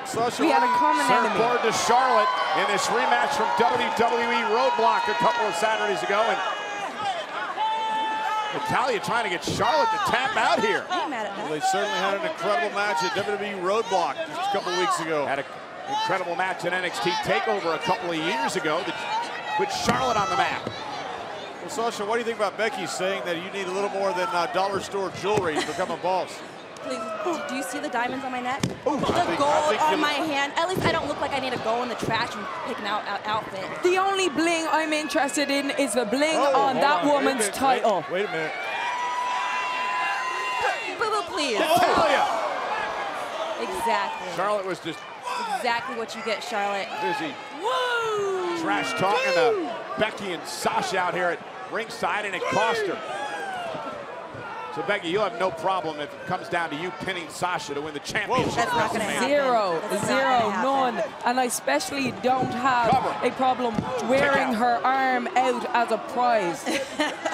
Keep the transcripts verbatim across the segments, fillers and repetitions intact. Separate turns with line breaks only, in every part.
Sasha,
we had a common
serve
enemy.
forward to Charlotte in this rematch from W W E Roadblock a couple of Saturdays ago. And Natalya trying to get Charlotte to tap out here.
I'm mad at that.
Well, they certainly had an incredible match at W W E Roadblock just a couple weeks ago.
Had an incredible match at N X T TakeOver a couple of years ago that put Charlotte on the map.
Well, Sasha, what do you think about Becky saying that you need a little more than uh, dollar store jewelry to become a boss?
Please, do you see the diamonds on my neck?
Ooh,
the
I think-
gold
I think
on
you-
my hand. At least I don't look like I need to go in the trash and pick an out, out outfit.
The only bling I'm interested in is the bling
Oh,
on
hold
that
on. Wait a
woman's
minute,
title.
Wait, wait a minute.
Boo boo, please.
Natalya!
Exactly.
Charlotte was just
Exactly what you get, Charlotte.
busy
Woo!
trash talking to Becky and Sasha out here at ringside, and it cost her. So Becky, you'll have no problem if it comes down to you pinning Sasha to win the championship.
That's not gonna happen.
Zero,
That's not
zero,
gonna happen.
none. And I especially don't have
Cover.
a problem wearing
out.
her arm out as a prize.
Get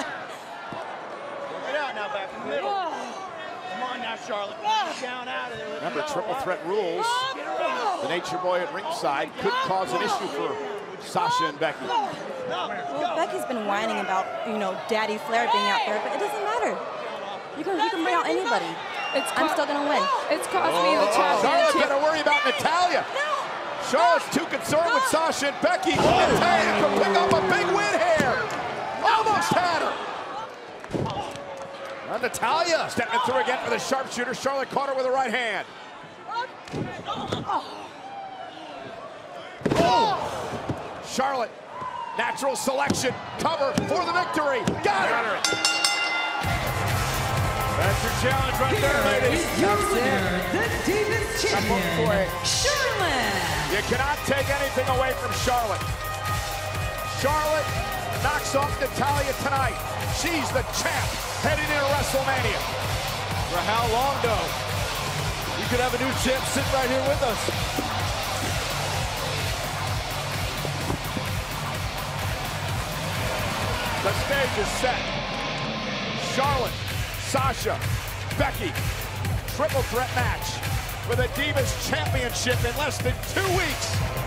out now, back in the middle. Come on now, Charlotte. Down out of there. Let's
Remember,
go.
triple threat rules. The Nature Boy at ringside could cause an issue for Sasha and Becky.
No,
Well, Becky's been whining about, you know, Daddy Flair being out there, but it doesn't matter. You can, you can bring out anybody.
It's
I'm
co-
still gonna win.
It's cost me the
Charlotte
championship.
better worry about Natalya. Charlotte's too concerned with Sasha and Becky. Natalya can pick up a big win here. Almost had her. And Natalya stepping through again for the sharpshooter. Charlotte caught her with the right hand. Oh! Charlotte, natural selection, cover for the victory. Got her. That's your challenge right there, ladies.
That's it.
The Divas
I'm up for
Champion,
it.
Charlotte.
You cannot take anything away from Charlotte. Charlotte knocks off Natalya tonight. She's the champ heading into WrestleMania.
For how long, though? We could have a new champ sitting right here with us.
The stage is set. Charlotte, Sasha, Becky, triple threat match for the Divas Championship in less than two weeks.